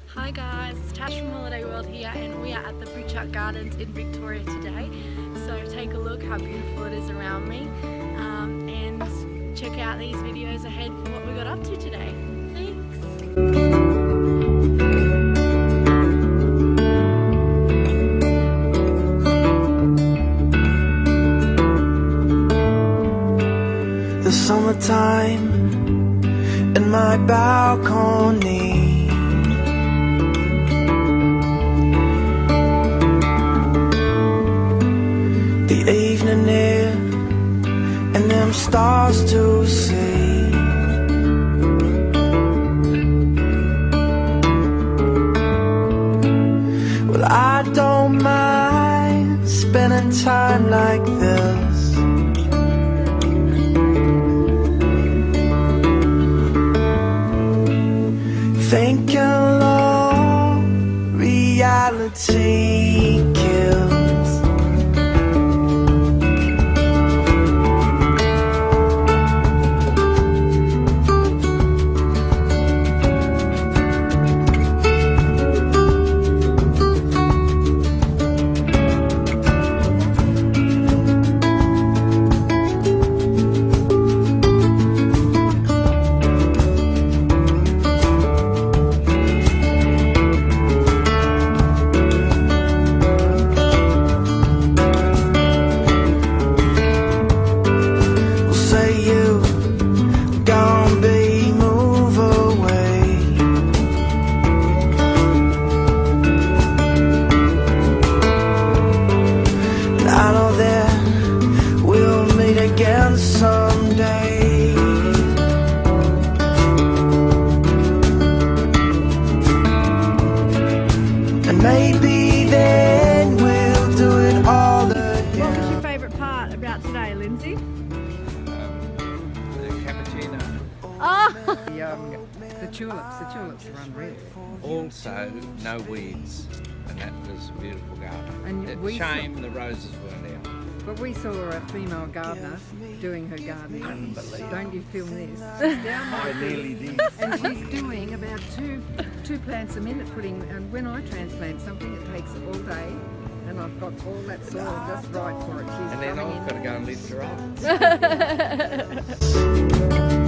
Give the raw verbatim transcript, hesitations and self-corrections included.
Hi guys, it's Tash from Holiday World here, and we are at the Buchart Gardens in Victoria today. So take a look how beautiful it is around me, um, and check out these videos ahead for what we got up to today. Thanks! The summertime in my balcony, the evening air and them stars to see. Well, I don't mind spending time like this, thinking all reality kills. Again someday, and maybe then we'll do it all again. What was your favourite part about today, Lindsay? Um, the cappuccino. Oh! The, um, the tulips, the tulips are unreal. Also, no weeds, and that was a beautiful garden. And It's we a shame the roses weren't out. But we saw a female gardener doing her gardening. Unbelievable. Don't you film this? She's down I there, nearly did. and she's doing about two two plants a minute. Putting, and when I transplant something, it takes all day, and I've got all that soil just right for it. She's And then coming I've in. got to go and lift her up.